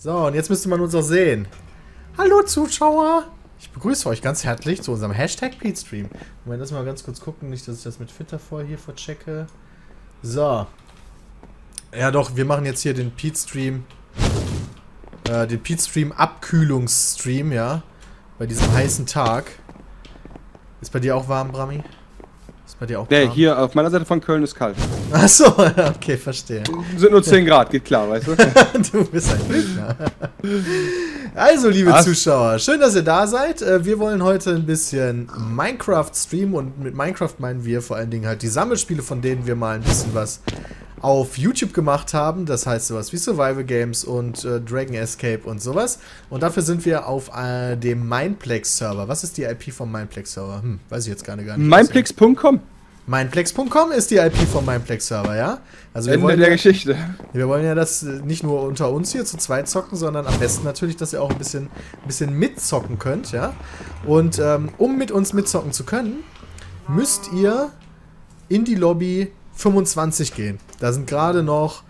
So, und jetzt müsste man uns auch sehen. Hallo Zuschauer! Ich begrüße euch ganz herzlich zu unserem Hashtag Pete-Stream. Moment, lass mal ganz kurz gucken, nicht, dass ich das mit Twitter hier verchecke. So. Ja doch, wir machen jetzt hier den Pete-Stream. Den Pete-Stream Abkühlungsstream, ja. Bei diesem heißen Tag. Ist bei dir auch warm, Brami? Ist bei dir auch warm? Hier auf meiner Seite von Köln ist kalt. Achso, okay, verstehe. Sind nur 10 Grad, geht klar, weißt du? Du bist ein Lügner. Also, liebe Zuschauer, schön, dass ihr da seid. Wir wollen heute ein bisschen Minecraft streamen und mit Minecraft meinen wir vor allen Dingen halt die Sammelspiele, von denen wir mal ein bisschen was auf YouTube gemacht haben. Das heißt sowas wie Survival Games und Dragon Escape und sowas. Und dafür sind wir auf dem Mineplex-Server. Was ist die IP vom Mineplex-Server? Weiß ich jetzt gar nicht. Mineplex.com. Mineplex.com ist die IP vom Mineplex-Server, ja? Also Ende der Geschichte. Wir wollen ja das nicht nur unter uns hier zu zweit zocken, sondern am besten natürlich, dass ihr auch ein bisschen mitzocken könnt, ja? Und um mit uns mitzocken zu können, müsst ihr in die Lobby 25 gehen. Da sind gerade noch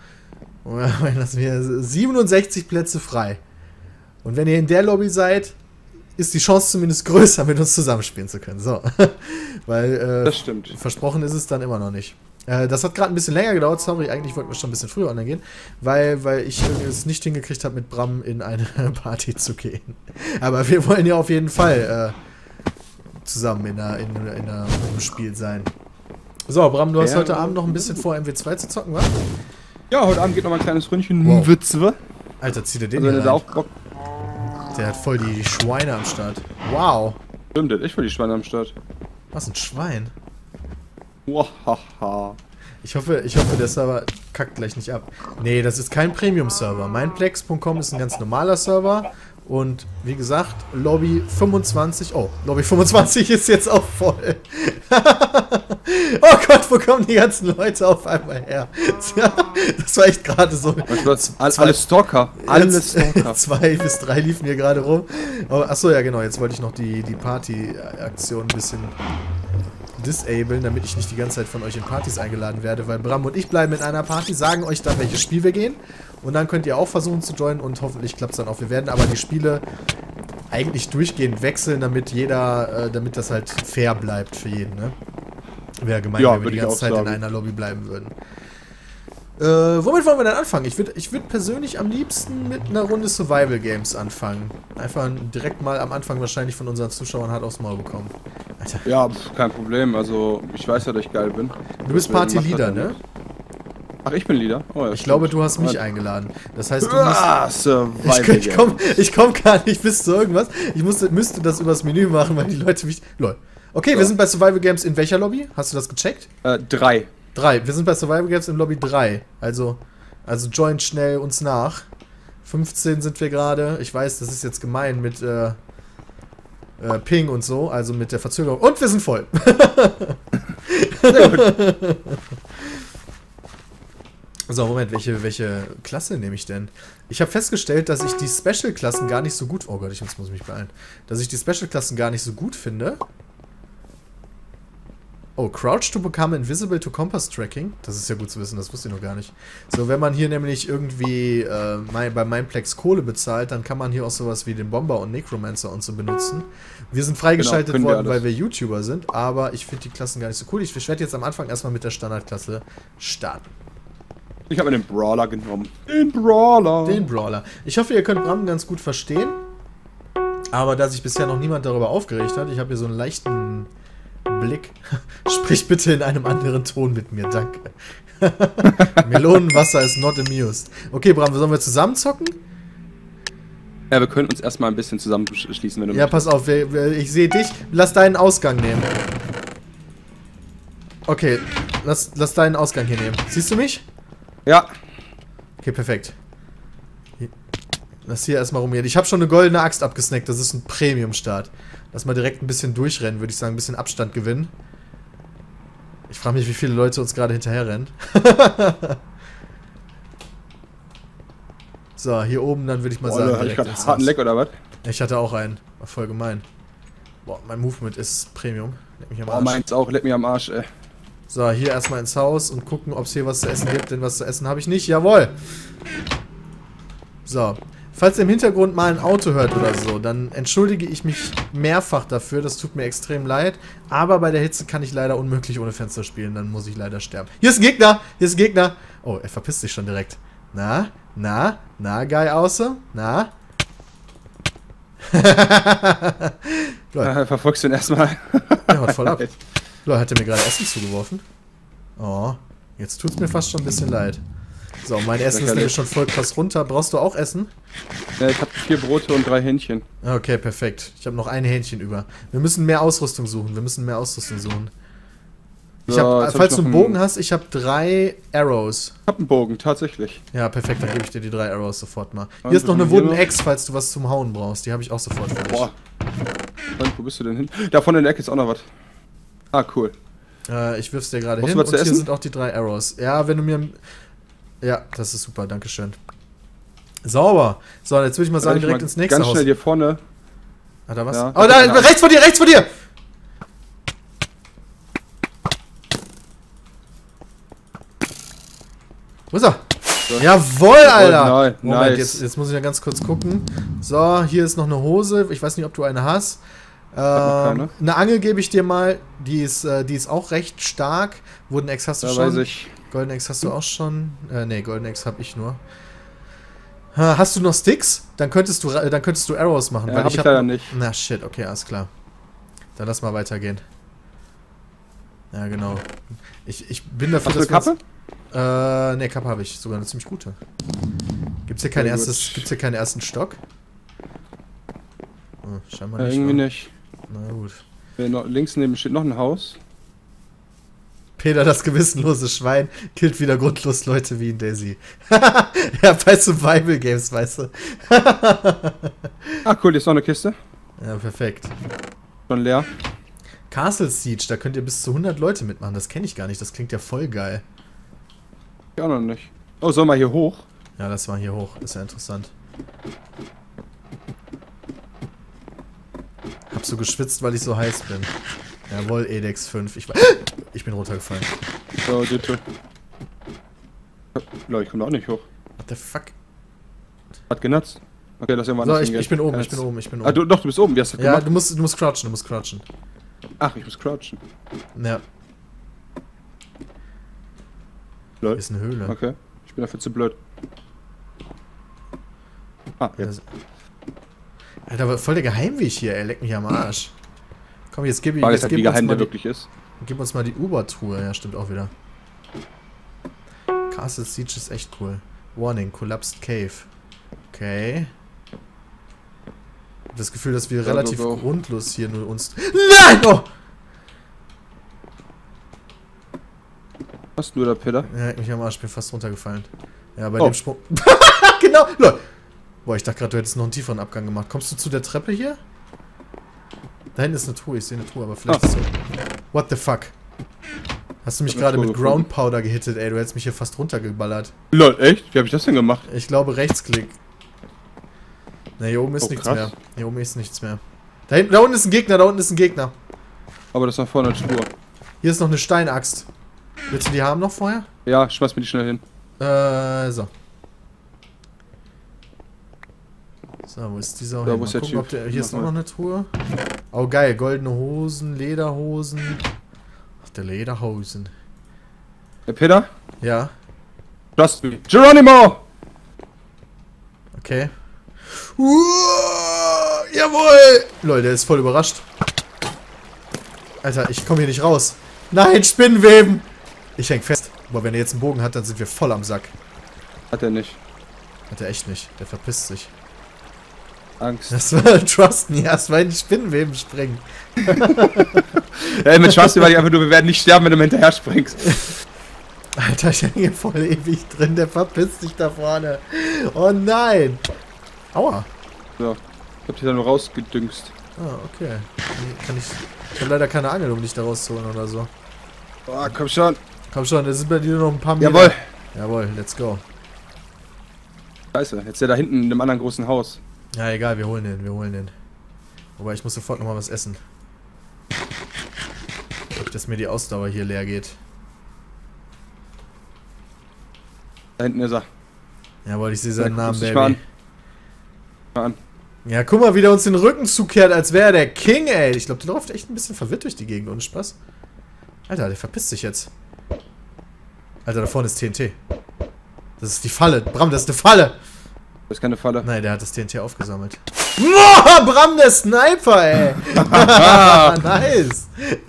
67 Plätze frei. Und wenn ihr in der Lobby seid, ist die Chance zumindest größer, mit uns zusammenspielen zu können. So. Weil, das stimmt. Versprochen ist es dann immer noch nicht. Das hat gerade ein bisschen länger gedauert, sorry, eigentlich wollten wir schon ein bisschen früher online gehen, weil ich es nicht hingekriegt habe, mit Bram in eine Party zu gehen. Aber wir wollen ja auf jeden Fall zusammen in einem Spiel sein. So, Bram, du hast heute Abend noch ein bisschen vor, MW2 zu zocken, was? Ja, heute Abend geht noch mal ein kleines Ründchen. Wow. Witzwe. Alter, zieh dir den also hier rein. Der hat voll die Schweine am Start. Wow. Stimmt, der hat echt voll die Schweine am Start. Was, ein Schwein? Wahaha. Ich hoffe, der Server kackt gleich nicht ab. Nee, das ist kein Premium-Server. Mineplex.com ist ein ganz normaler Server. Und wie gesagt, Lobby 25... Oh, Lobby 25 ist jetzt auch voll. Oh Gott, wo kommen die ganzen Leute auf einmal her? Das war echt gerade so... Alle Stalker. Alle Stalker. 2 bis 3 liefen hier gerade rum. Achso, ja genau, jetzt wollte ich noch die Party-Aktion ein bisschen disablen, damit ich nicht die ganze Zeit von euch in Partys eingeladen werde, weil Bram und ich bleiben in einer Party, sagen euch dann, welches Spiel wir gehen und dann könnt ihr auch versuchen zu joinen und hoffentlich klappt es dann auch. Wir werden aber die Spiele eigentlich durchgehend wechseln, damit das halt fair bleibt für jeden, ne? Wäre gemein, wenn wir die ganze Zeit in einer Lobby bleiben würden. Womit wollen wir denn anfangen? Ich würd persönlich am liebsten mit einer Runde Survival Games anfangen. Einfach direkt mal am Anfang wahrscheinlich von unseren Zuschauern hart aufs Maul bekommen. Alter. Ja, kein Problem. Also, ich weiß ja, dass ich geil bin. Du bist Party-Leader, ne? Ach, ich bin Leader? Oh, ja, ich glaube, du hast mich eingeladen. Das heißt, du musst... Ich komm gar nicht bis zu irgendwas. Ich müsste das übers Menü machen, weil die Leute mich... Lol. Okay, wir sind bei Survival Games in welcher Lobby? Hast du das gecheckt? 3. 3. Wir sind bei Survival Games in Lobby 3. Also joint schnell uns nach. 15 sind wir gerade. Ich weiß, das ist jetzt gemein mit Ping und so, also mit der Verzögerung. Und wir sind voll. Sehr gut. So, Moment, welche Klasse nehme ich denn? Ich habe festgestellt, dass ich die Special-Klassen gar nicht so gut... Oh Gott, jetzt muss ich mich beeilen. Dass ich die Special-Klassen gar nicht so gut finde. Oh, Crouch to become invisible to compass tracking. Das ist ja gut zu wissen, das wusste ich noch gar nicht. So, wenn man hier nämlich irgendwie bei Mineplex Kohle bezahlt, dann kann man hier auch sowas wie den Bomber und Necromancer und so benutzen. Wir sind freigeschaltet worden, weil wir YouTuber sind, aber ich finde die Klassen gar nicht so cool. Ich werde jetzt am Anfang erstmal mit der Standardklasse starten. Ich habe mir den Brawler genommen. Den Brawler. Ich hoffe, ihr könnt Bram ganz gut verstehen. Aber da sich bisher noch niemand darüber aufgeregt hat, ich habe hier so einen leichten Blick. Sprich bitte in einem anderen Ton mit mir, danke. Melonenwasser ist not amused. Okay, Bram, sollen wir zusammen zocken? Ja, wir können uns erstmal ein bisschen zusammenschließen, wenn du möchtest. Pass auf, ich sehe dich. Lass deinen Ausgang nehmen. Okay, lass deinen Ausgang hier nehmen. Siehst du mich? Ja. Okay, perfekt. Lass hier erstmal rumgehen. Ich habe schon eine goldene Axt abgesnackt. Das ist ein Premium-Start. Lass mal direkt ein bisschen durchrennen, würde ich sagen. Ein bisschen Abstand gewinnen. Ich frage mich, wie viele Leute uns gerade hinterherrennen. So, hier oben dann würde ich mal sagen. Ich gerade harten Leck oder was? Ich hatte auch einen. War voll gemein. Boah, mein Movement ist Premium. Leck mich am Arsch. Oh, meins auch. Leck mich am Arsch, ey. So, hier erstmal ins Haus und gucken, ob es hier was zu essen gibt. Denn was zu essen habe ich nicht. Jawohl! So. Falls ihr im Hintergrund mal ein Auto hört oder so, dann entschuldige ich mich mehrfach dafür. Das tut mir extrem leid. Aber bei der Hitze kann ich leider unmöglich ohne Fenster spielen. Dann muss ich leider sterben. Hier ist ein Gegner! Hier ist ein Gegner! Oh, er verpisst sich schon direkt. Na, Guy außer? Na? Verfolgst du ihn erstmal. Ja, haut voll ab. Leute, hat er mir gerade Essen zugeworfen? Oh, jetzt tut's mir fast schon ein bisschen leid. So, mein Essen ist nämlich schon voll krass runter. Brauchst du auch Essen? Ja, ich habe 4 Brote und 3 Hähnchen. Okay, perfekt. Ich habe noch ein Hähnchen über. Wir müssen mehr Ausrüstung suchen. Ich hab, falls du einen Bogen hast, ich habe 3 Arrows. Ich habe einen Bogen, tatsächlich. Ja, perfekt, dann gebe ich dir die 3 Arrows sofort mal. Hier ist noch eine Wooden Axe, falls du was zum Hauen brauchst. Die habe ich auch sofort für dich. Boah. Wo bist du denn hin? Da vorne in der Ecke ist auch noch was. Ah, cool. Ich wirf's dir gerade hin und hier sind auch die 3 Arrows. Ja, wenn du mir... Ja, das ist super, dankeschön. Sauber. So, jetzt würde ich mal sagen, direkt ins nächste Haus. Ganz schnell hier vorne. Hat er was? Ja, oh, da, rechts von dir, rechts von dir! Wo ist er? So. Jawohl, Alter! Moment, jetzt muss ich ja ganz kurz gucken. So, hier ist noch eine Hose. Ich weiß nicht, ob du eine hast. Eine Angel gebe ich dir mal. Die ist auch recht stark. Wooden Axe hast du schon. Weiß ich. Golden Axe hast du auch schon. Ne, Golden Axe habe ich nur. Hast du noch Sticks? Dann könntest du Arrows machen. Ja, weil ich leider nicht. Na shit, okay, alles klar. Dann lass mal weitergehen. Ja, genau. Ich bin dafür, dass Kappe? Ne, Kappe habe ich. Sogar eine ziemlich gute. Gibt's hier keinen ersten Stock? Oh, scheinbar nicht. Irgendwie nicht. Na gut. Links neben steht noch ein Haus. Peter, das gewissenlose Schwein, killt wieder grundlos Leute wie in Daisy. Ja, bei Survival Games, weißt du. Ah, cool, hier ist noch eine Kiste. Ja, perfekt. Schon leer. Castle Siege, da könnt ihr bis zu 100 Leute mitmachen. Das kenne ich gar nicht, das klingt ja voll geil. Ja, noch nicht. Oh, sollen wir hier hoch? Ja, das war hier hoch, ist ja interessant. Hab so geschwitzt, weil ich so heiß bin. Jawohl, Edex 5. Ich bin runtergefallen. So, bitte. Leute, ich komme auch nicht hoch. What the fuck? Hat genutzt. Okay, das ist irgendwann so, ich bin oben, ich bin oben. Ah, du bist oben, wie hast du das gemacht? Ja, du musst crouchen, Ach, ich muss crouchen. Ja. Blöd. Ist eine Höhle. Okay, ich bin dafür zu blöd. Ah, jetzt. Alter, voll der Geheimweg hier, ey, leck mich am Arsch. Komm, jetzt gib wie geheim der wirklich ist. Gib uns mal die Uber-Truhe. Ja, stimmt auch wieder. Castle Siege ist echt cool. Warning, Collapsed Cave. Okay. Ich hab das Gefühl, dass wir relativ grundlos hier nur uns... Nein! Oh! Was du da, Peter? Ja, leck mich am Arsch, bin fast runtergefallen. Ja, bei dem Sprung... Genau! Lol. Boah, ich dachte gerade, du hättest noch einen tieferen Abgang gemacht. Kommst du zu der Treppe hier? Da hinten ist eine Truhe, ich sehe eine Truhe, aber vielleicht ist so. What the fuck? Hast du mich gerade mit Ground Powder gehittet, ey? Du hättest mich hier fast runtergeballert. Lol, echt? Wie hab ich das denn gemacht? Ich glaube Rechtsklick. Ne, hier oben ist nichts mehr. Hier oben ist nichts mehr. Da unten ist ein Gegner, Aber das ist nach vorne eine Spur. Hier ist noch eine Steinaxt. Willst du die haben noch vorher? Ja, schmeiß mir die schnell hin. So. So, wo ist dieser? Da, wo ist der Typ? Hier ist noch eine Truhe. Oh geil, goldene Hosen, Lederhosen. Ach, der Lederhosen. Hey Peter? Ja? Trust me. Geronimo! Okay. Jawohl! Leute, der ist voll überrascht. Alter, ich komme hier nicht raus. Nein, Spinnenweben! Ich häng fest. Aber wenn er jetzt einen Bogen hat, dann sind wir voll am Sack. Hat er nicht. Hat er echt nicht. Der verpisst sich. Angst. Das war Trust Me, erst mal in die Spinnenweben springen. Ey, mit Trust Me war die einfach nur, wir werden nicht sterben, wenn du hinterher springst. Alter, ich hänge hier voll ewig drin, der verpisst sich da vorne. Oh nein. Aua. So, ich hab dich da nur rausgedüngst. Ah, okay. Ich hab leider keine Angel, um dich da rauszuholen oder so. Oh, komm schon. Komm schon, da sind bei dir noch ein paar Meter. Jawohl. Jawohl, let's go. Scheiße, jetzt ist der da hinten in dem anderen großen Haus. Ja, egal, wir holen den. Wobei, ich muss sofort nochmal was essen. Ob dass mir die Ausdauer hier leer geht. Da hinten ist er. Jawohl, ich sehe seinen Namen, Baby. Mal an. Ja, guck mal, wie der uns den Rücken zukehrt, als wäre er der King, ey. Ich glaube, der läuft echt ein bisschen verwirrt durch die Gegend, ohne Spaß. Alter, der verpisst sich jetzt. Alter, da vorne ist TNT. Das ist die Falle. Bram, das ist eine Falle. Das ist keine Falle. Nein, der hat das TNT aufgesammelt. Boah, Bram, der Sniper, ey. Nice.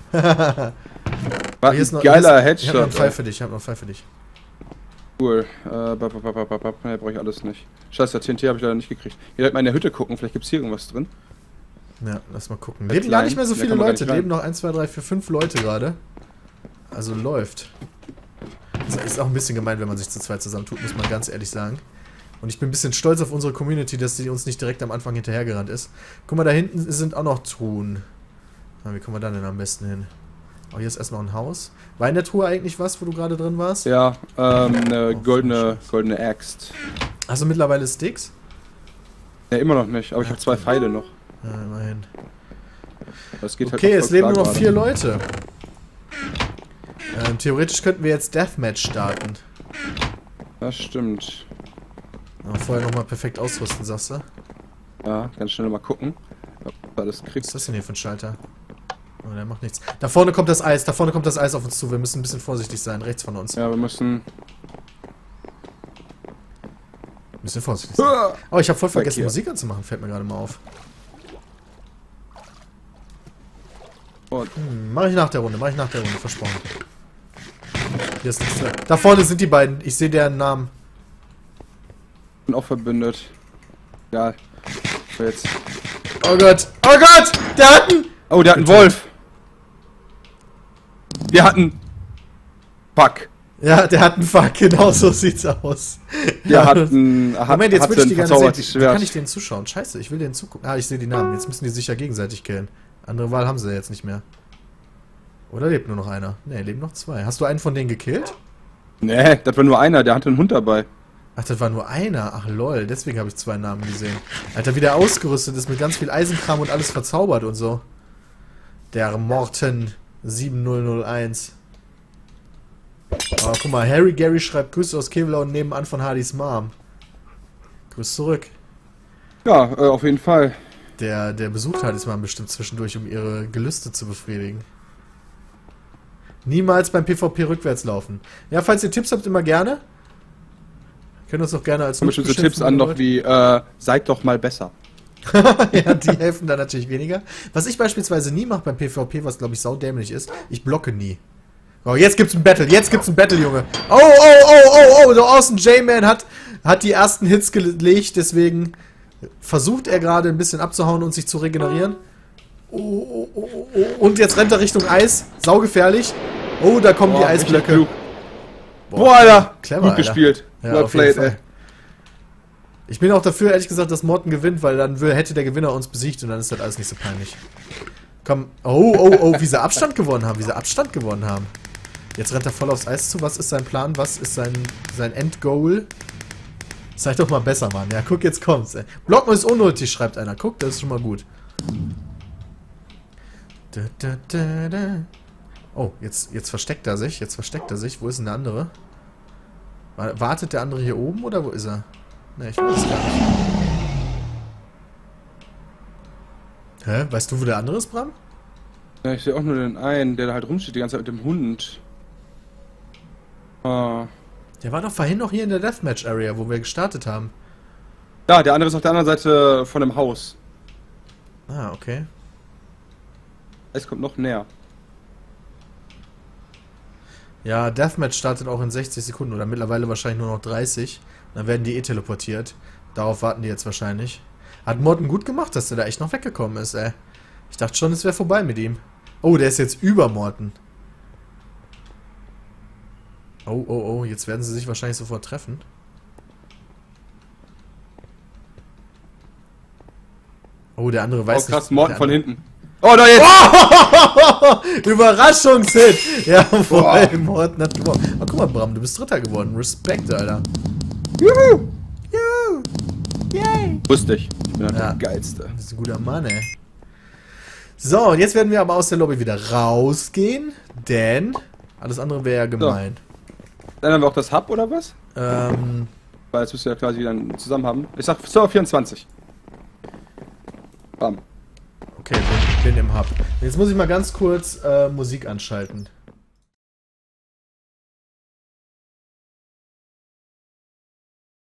War ein geiler Headshot. Ich hab noch einen Pfeil für dich, Cool. Ne, brauche ich alles nicht. Scheiße, TNT habe ich leider nicht gekriegt. Ihr wollt mal in der Hütte gucken, vielleicht gibt es hier irgendwas drin. Ja, lass mal gucken. Leben gar nicht mehr so viele Leute. Leben noch 1, 2, 3, 4, 5 Leute gerade. Also läuft. Das ist auch ein bisschen gemein, wenn man sich zu zweit zusammentut, muss man ganz ehrlich sagen. Und ich bin ein bisschen stolz auf unsere Community, dass die uns nicht direkt am Anfang hinterhergerannt ist. Guck mal, da hinten sind auch noch Truhen. Na, wie kommen wir da denn am besten hin? Oh, hier ist erst noch ein Haus. War in der Truhe eigentlich was, wo du gerade drin warst? Ja, eine goldene Axt. Hast du mittlerweile Sticks? Ja, immer noch nicht, aber ich habe 2 Pfeile noch. Ja, immerhin. Das geht okay, halt es leben nur noch 4 Leute. Theoretisch könnten wir jetzt Deathmatch starten. Das stimmt. Aber vorher nochmal perfekt ausrüsten, sagst du? Ja, ganz schnell mal gucken, ob du alles kriegst. Was ist das denn hier für ein Schalter? Oh, der macht nichts. Da vorne kommt das Eis, auf uns zu. Wir müssen ein bisschen vorsichtig sein, rechts von uns. Ja, wir müssen... Ein bisschen vorsichtig sein. Oh, ich habe voll vergessen, Musik anzumachen, fällt mir gerade mal auf. Mach ich nach der Runde, versprochen. Hier ist nichts drin. Da vorne sind die beiden, ich sehe deren Namen. Bin auch verbündet. Egal. So jetzt. Oh Gott, der hat einen... Oh, der hat einen Wolf. Wir hatten... Fuck. Ja, der hat einen Fuck, genau so sieht's aus. Der hat einen... Moment, jetzt würde ich die gerne sehen. Wie kann ich denen zuschauen? Scheiße, ich will denen zugucken. Ah, ich sehe die Namen. Jetzt müssen die sich ja gegenseitig killen. Andere Wahl haben sie ja jetzt nicht mehr. Oder lebt nur noch einer? Ne, leben noch 2. Hast du einen von denen gekillt? Nee, das war nur einer. Der hatte einen Hund dabei. Ach, das war nur einer? Ach lol, deswegen habe ich 2 Namen gesehen. Alter, wie der ausgerüstet ist mit ganz viel Eisenkram und alles verzaubert und so. Der Morten 7001. Oh, guck mal, Harry Gary schreibt Grüße aus Kevlar und nebenan von Hardys Mom. Grüß zurück. Ja, auf jeden Fall. Der besucht Hardys Mom bestimmt zwischendurch, um ihre Gelüste zu befriedigen. Niemals beim PvP rückwärts laufen. Ja, falls ihr Tipps habt, immer gerne. Können uns doch gerne als bestimmte Tipps an, noch wie, seid doch mal besser. Ja, die helfen da natürlich weniger. Was ich beispielsweise nie mache beim PvP, was glaube ich saudämlich ist, ich blocke nie. Oh, jetzt gibt's ein Battle, Junge. Oh, der Awesome J-Man hat die ersten Hits gelegt, deswegen versucht er gerade ein bisschen abzuhauen und sich zu regenerieren. Oh. Und jetzt rennt er Richtung Eis, saugefährlich. Oh, da kommen die Eisblöcke. Boah, Alter, clever, gut gespielt. Ja, well played, ey. Ich bin auch dafür, ehrlich gesagt, dass Morten gewinnt, weil dann hätte der Gewinner uns besiegt und dann ist das alles nicht so peinlich. Komm. Oh, wie sie Abstand gewonnen haben. Jetzt rennt er voll aufs Eis zu. Was ist sein Plan? Was ist sein Endgoal? Sei doch mal besser, Mann. Ja, guck, jetzt kommt's, ey. Blocken ist unnötig, schreibt einer. Guck, das ist schon mal gut. Oh, jetzt versteckt er sich. Wo ist denn der andere? Wartet der andere hier oben oder wo ist er? Ne, ich weiß es gar nicht. Hä? Weißt du, wo der andere ist, Bram? Ja, ich sehe auch nur den einen, der da halt rumsteht die ganze Zeit mit dem Hund. Ah. Der war doch vorhin noch hier in der Deathmatch-Area, wo wir gestartet haben. Ja, der andere ist auf der anderen Seite von dem Haus. Ah, okay. Es kommt noch näher. Ja, Deathmatch startet auch in 60 Sekunden oder mittlerweile wahrscheinlich nur noch 30. Dann werden die teleportiert. Darauf warten die jetzt wahrscheinlich. Hat Morten gut gemacht, dass der da echt noch weggekommen ist, ey. Ich dachte schon, es wäre vorbei mit ihm. Oh, der ist jetzt über Morten. Oh, jetzt werden sie sich wahrscheinlich sofort treffen. Oh, der andere weiß nicht. Oh krass, nicht, Morten von hinten. Oh, da jetzt! Oh! Überraschungshit! Ja, voll, Morten hat gewonnen. Oh, guck mal, Bram, du bist Dritter geworden. Respekt, Alter. Juhu! Juhu! Yay! Wusste ich. Ich bin halt der Geilste. Das ist ein guter Mann, ey. So, und jetzt werden wir aber aus der Lobby wieder rausgehen, denn alles andere wäre ja gemein. So. Dann haben wir auch das Hub, oder was? Weil jetzt müsst ihr ja quasi wieder zusammen haben. Ich sag Server 24. Bam. Okay, bin im Hub. Jetzt muss ich mal ganz kurz Musik anschalten.